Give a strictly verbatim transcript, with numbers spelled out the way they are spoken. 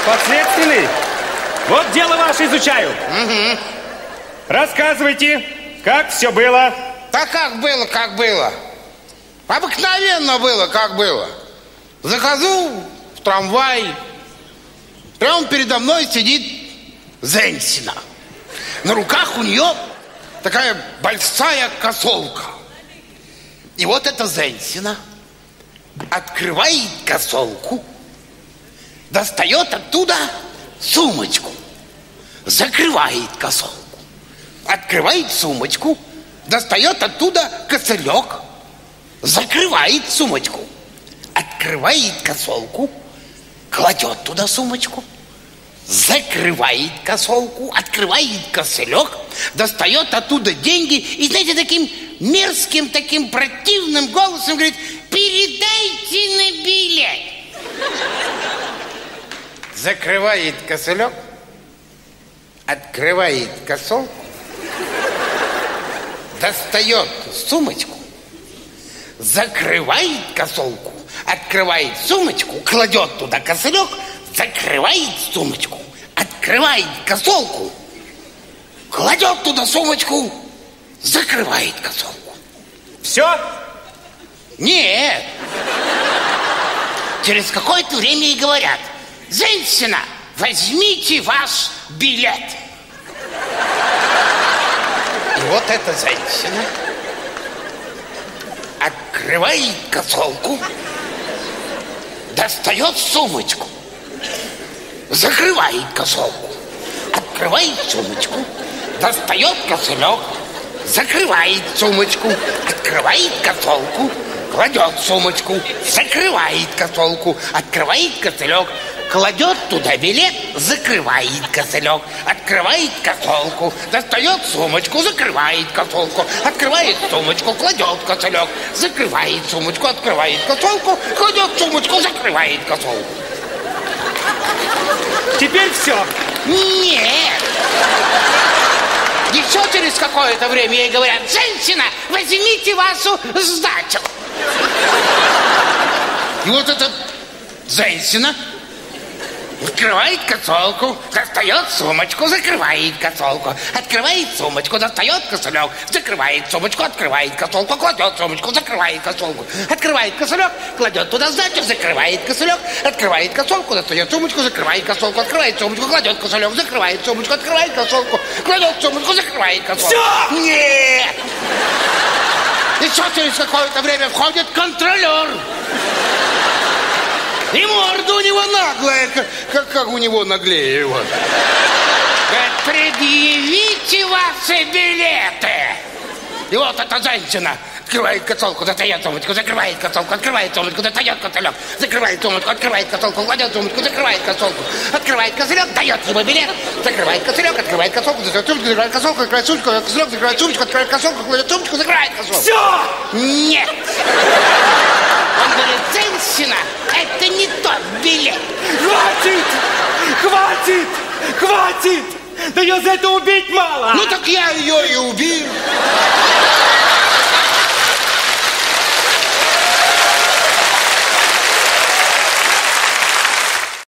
Подследственный? Вот дело ваше изучаю. Угу. Рассказывайте, как все было. Да как было, как было. Обыкновенно было, как было. Захожу в трамвай. Прямо передо мной сидит женщина. На руках у нее такая большая косолка. И вот эта женщина открывает косолку, достает оттуда сумочку, закрывает косолку, открывает сумочку, достает оттуда кошелек, закрывает сумочку, открывает косолку, кладет туда сумочку, закрывает косолку, открывает кошелек, достает оттуда деньги и, знаете, таким мерзким, таким противным голосом говорит: передайте на билет. Закрывает кошелек, открывает косолку, достает сумочку, закрывает косолку, открывает сумочку, кладет туда кошелек, закрывает сумочку, открывает косолку, кладет туда сумочку, закрывает косолку. Все? Нет. Через какое-то время и говорят: женщина, возьмите ваш билет. И вот эта женщина открывает косолку, достает сумочку, закрывает косолку, открывает сумочку, достает кошелек, закрывает сумочку, открывает косолку, кладет сумочку, закрывает косолку, открывает кошелек, кладет туда билет, закрывает кошелек, открывает косолку, достает сумочку, закрывает косолку, открывает сумочку, кладет кошелек, закрывает сумочку, открывает косолку, кладет сумочку, закрывает косолку. Теперь все? Нет. Еще через какое-то время ей говорят: женщина, возьмите вашу сдачу. И вот эта женщина открывает косолку, достает сумочку, закрывает косолку, открывает сумочку, достает кошелек, закрывает сумочку, открывает косолку, кладет сумочку, закрывает косолку, открывает кошелек, кладет туда сдачу, закрывает кошелек, открывает косолку, достает сумочку, закрывает косолку, открывает сумочку, кладет кошелек, закрывает сумочку, открывает косолку, кладет сумочку, закрывает косолку. Все! Нет! Еще через какое-то время входит контролер. И морда у него наглая, как, как, как у него наглее его. Говорит: предъявите ваши билеты. И вот эта женщина открывает косолку, достает сумочку, закрывает косолку, открывает сумочку, достает кошелек, закрывает сумочку, открывает косолку, кладет сумочку, закрывает косолку, открывает кошелек, дает ему билет, закрывает кошелек, открывает косолку, достает сумочку, закрывает косолку, открывает сумочку, кошелек, закрывает сумочку, открывает косолку, кладет сумочку, закрывает косолку. Все! Нет! Он говорит: женщина, это не тот билет. Хватит! Хватит! Хватит! Да ее за это убить мало! Ну так я ее и убил.